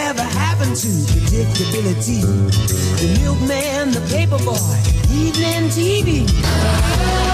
whatever happened to predictability? The milkman, the paper boy, evening TV.